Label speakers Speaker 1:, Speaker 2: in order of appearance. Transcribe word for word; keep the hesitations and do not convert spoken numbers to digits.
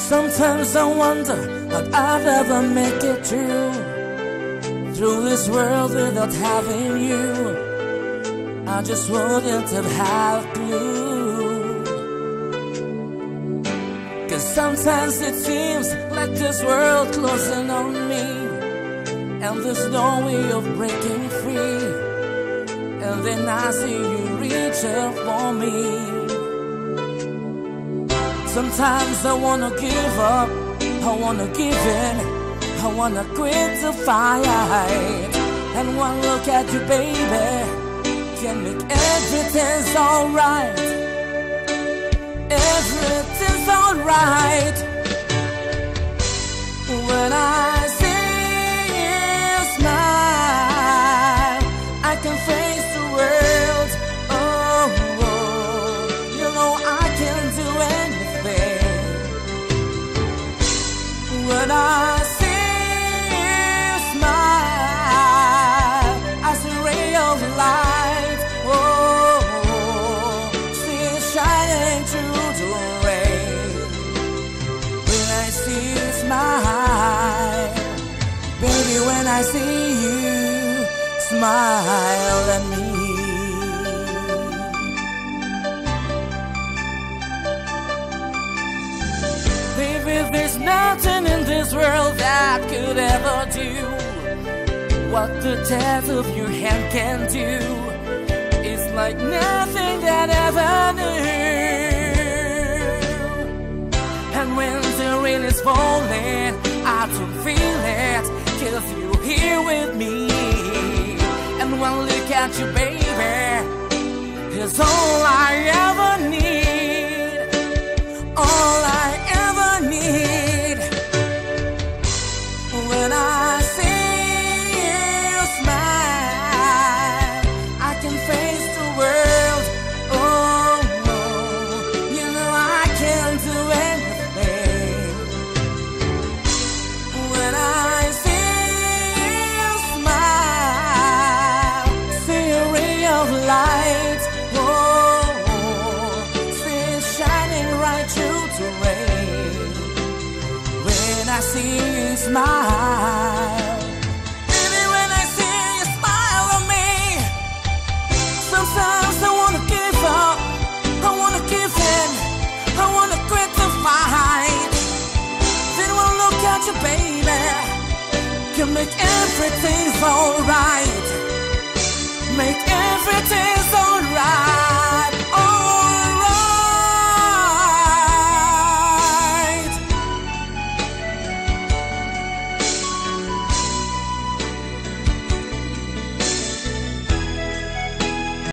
Speaker 1: Sometimes I wonder that I'd ever make it through Through this world without having you. I just wouldn't have had a clue. Cause sometimes it seems like this world closing on me, and there's no way of breaking free. And then I see you reach out for me. Sometimes I wanna give up, I wanna give in, I wanna quit the fight. And one look at you, baby, can make everything's alright. Everything's alright. When I see you smile, I can face the world. Oh, oh, you know I can do anything. When I see you smile, I see a ray of light. Oh, see it shining through the rain. When I see you smile, baby, when I see you smile at me. Baby, there's nothing in this world that could ever do what the touch of your hand can do. It's like nothing that ever knew. And when the rain is falling, I don't feel it, cause you're here with me. And one look at you, baby, is all I ever need. All I ever need. When I see you smile, I can face the world. Oh, oh, you know I can do anything. When I see you smile, see a ray of light. Oh, oh, see it shining right through the rain. When I see you smile, baby, when I see you smile at me, sometimes I wanna give up, I wanna give in, I wanna quit the fight. Then one look at you, baby, can make everything alright.